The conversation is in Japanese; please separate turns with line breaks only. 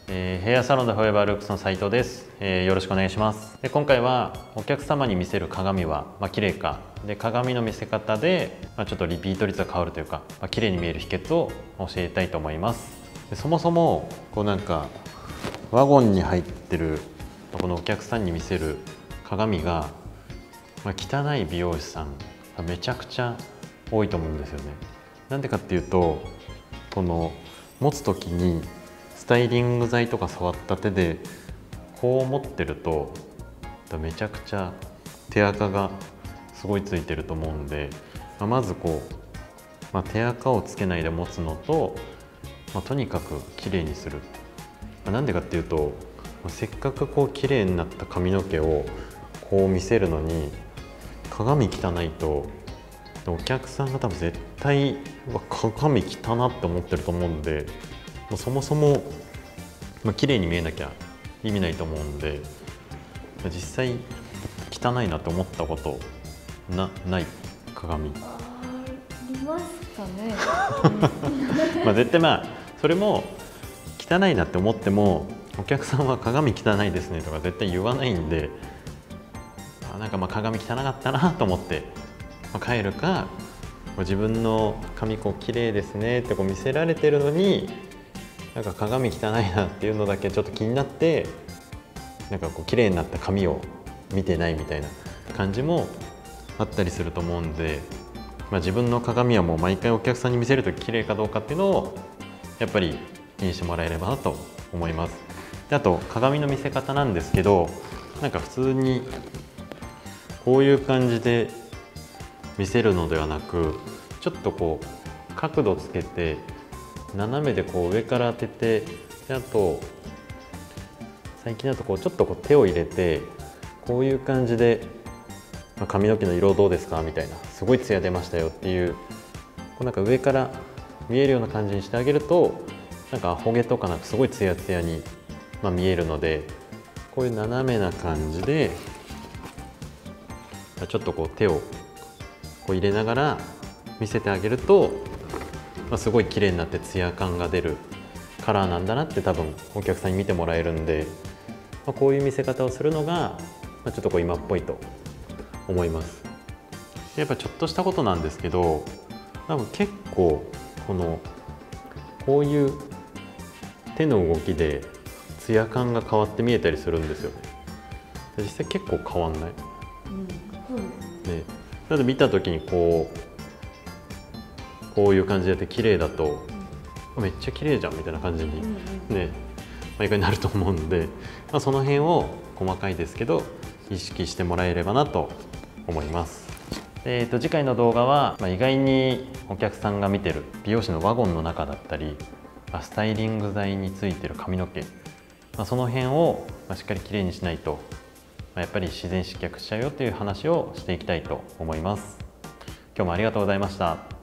ヘアサロンでフォーエバールックスの斉藤です。よろしくお願いします。で今回はお客様に見せる鏡は綺麗かで、鏡の見せ方でちょっとリピート率が変わるというか、綺麗に見える秘訣を教えたいと思います。でそもそもこうなんかワゴンに入ってるこのお客さんに見せる鏡が、汚い美容師さんがめちゃくちゃ多いと思うんですよね。なんでかっていうと、この持つ時にスタイリング剤とか触った手でこう持ってるとめちゃくちゃ手垢がすごいついてると思うんで、まずこう、手垢をつけないで持つのと、とにかく綺麗にする。なんでかっていうと、せっかくこう綺麗になった髪の毛をこう見せるのに鏡汚いとお客さんが多分絶対鏡汚って思ってると思うんで、そもそも綺麗に見えなきゃ意味ないと思うんで、実際汚いなって思ったことない鏡。
ありますかね。
絶対それも汚いなって思ってもお客さんは鏡汚いですねとか絶対言わないんで、なんか鏡汚かったなと思って帰るか、自分の髪綺麗ですねって見せられてるのになんか鏡汚いなっていうのだけちょっと気になって、なんか綺麗になった髪を見てないみたいな感じもあったりすると思うんで、自分の鏡はもう毎回お客さんに見せると綺麗かどうかっていうのをやっぱり気にしてもらえればなと思います。であと鏡の見せ方なんですけど、なんか普通にこういう感じで見せるのではなく、ちょっと角度つけて斜めで上から当てて、であと最近だとちょっと手を入れてこういう感じで髪の毛の色どうですかみたいな、すごいツヤ出ましたよっていうなんか上から見えるような感じにしてあげると、なんかアホ毛とかなくすごいツヤツヤに見えるので、こういう斜めな感じでちょっと手を入れながら見せてあげると、すごい綺麗になってツヤ感が出るカラーなんだなって多分お客さんに見てもらえるんで、こういう見せ方をするのがちょっと今っぽいと思います。やっぱちょっとしたことなんですけど、多分結構こういう手の動きでツヤ感が変わって見えたりするんですよね。実際結構変わんない？
そうですね。
なので見た時にこういう感じでやって綺麗だと、めっちゃ綺麗じゃんみたいな感じにね、毎回なると思うんで、その辺を細かいですけど意識してもらえればなと思います。次回の動画は、意外にお客さんが見てる美容師のワゴンの中だったり、スタイリング剤についてる髪の毛、その辺をしっかりきれいにしないと、やっぱり自然失脚しちゃうよという話をしていきたいと思います。今日もありがとうございました。